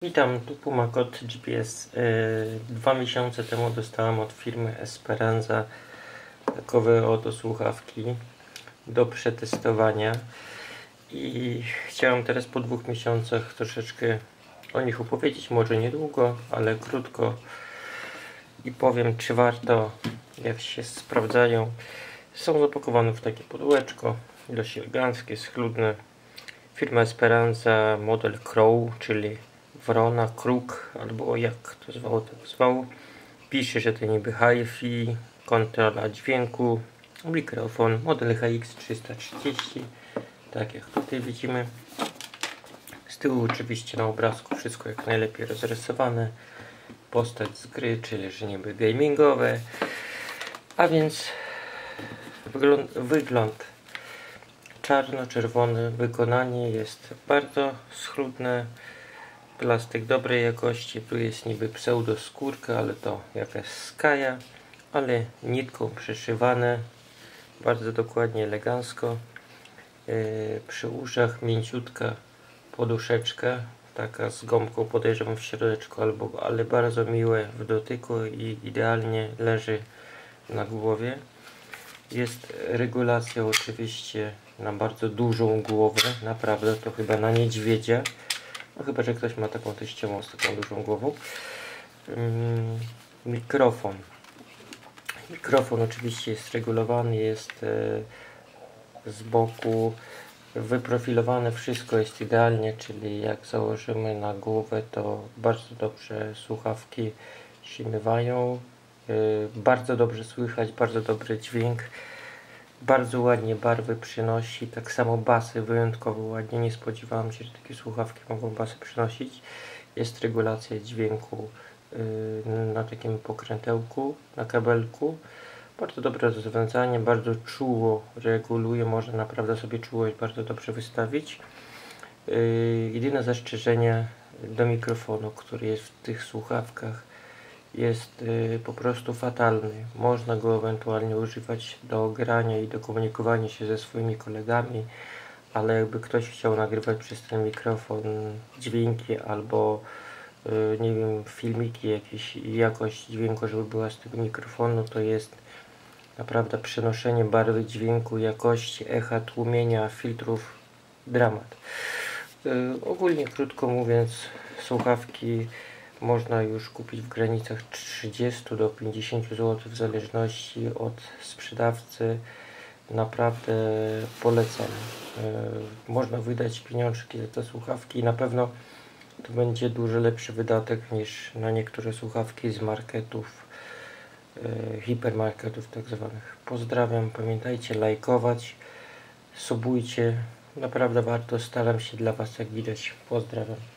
Witam, tu Puma kod GPS. 2 miesiące temu dostałem od firmy Esperanza takowe oto słuchawki do przetestowania i chciałem teraz po 2 miesiącach troszeczkę o nich opowiedzieć, może niedługo, ale krótko, i powiem, czy warto, jak się sprawdzają. Są zapakowane w takie pudełeczko, dość eleganckie, schludne. Firma Esperanza, model Crow, czyli wrona, kruk, albo jak to zwało, tak zwało. Pisze, że to niby hi-fi, kontrola dźwięku, mikrofon, model HX330, tak jak tutaj widzimy. Z tyłu oczywiście na obrazku wszystko jak najlepiej rozrysowane. Postać z gry, czyli że niby gamingowe. A więc wygląd czarno-czerwony, wykonanie jest bardzo schludne, plastik dobrej jakości, tu jest niby pseudoskórka, ale to jakaś skaja, ale nitką przyszywane, bardzo dokładnie, elegancko. Przy uszach mięciutka poduszeczka, taka z gąbką, podejrzewam, w środeczku, ale bardzo miłe w dotyku i idealnie leży na głowie. Jest regulacja oczywiście na bardzo dużą głowę, naprawdę, to chyba na niedźwiedzia, no chyba że ktoś ma taką teściową z taką dużą głową. Mikrofon oczywiście jest regulowany, jest z boku wyprofilowane, wszystko jest idealnie, czyli jak założymy na głowę, to bardzo dobrze słuchawki się mywają, bardzo dobrze słychać, bardzo dobry dźwięk, bardzo ładnie barwy przynosi, tak samo basy wyjątkowo ładnie, nie spodziewałem się, że takie słuchawki mogą basy przynosić. Jest regulacja dźwięku na takim pokrętełku, na kabelku. Bardzo dobre rozwiązanie, bardzo czuło reguluje, można naprawdę sobie czułość bardzo dobrze wystawić. Jedyne zastrzeżenie do mikrofonu, który jest w tych słuchawkach, jest po prostu fatalny. Można go ewentualnie używać do grania i do komunikowania się ze swoimi kolegami, ale jakby ktoś chciał nagrywać przez ten mikrofon dźwięki albo nie wiem, filmiki, jakieś jakość dźwięku, żeby była z tego mikrofonu, to jest naprawdę przenoszenie barwy dźwięku, jakości, echa, tłumienia, filtrów, dramat. Ogólnie, krótko mówiąc, słuchawki można już kupić w granicach 30 do 50 zł w zależności od sprzedawcy. Naprawdę polecam. Można wydać pieniążki za te słuchawki i na pewno to będzie dużo lepszy wydatek niż na niektóre słuchawki z marketów, hipermarketów tak zwanych. Pozdrawiam, pamiętajcie lajkować, subujcie, naprawdę warto, staram się dla Was, jak widać. Pozdrawiam.